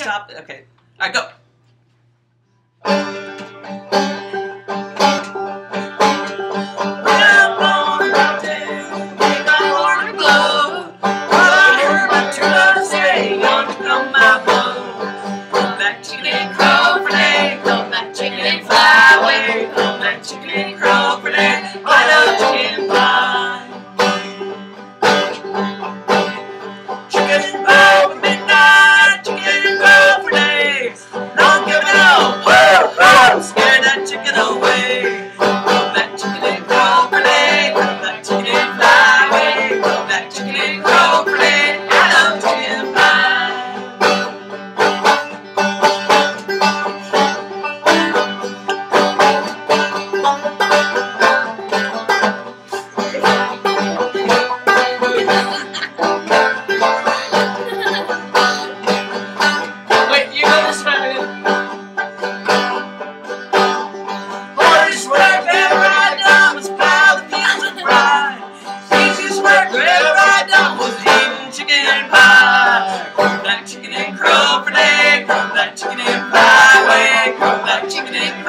stop. Okay. All right, go. Scare that chicken away. Come back, chicken and crow for day. Come back, chicken and fly away. Come back, chicken and crow for day. I love chicken pie. Wait, you know this one? Chicken and crow for day, come back chicken and fly away, come back chicken and